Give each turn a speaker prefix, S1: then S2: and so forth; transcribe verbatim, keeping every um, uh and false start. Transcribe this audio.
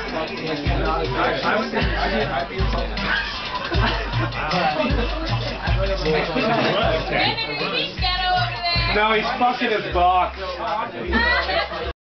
S1: I was thinking, I did, I'd be insulted.
S2: Brandon, we need Shadow over there.
S3: No, he's fucking his box.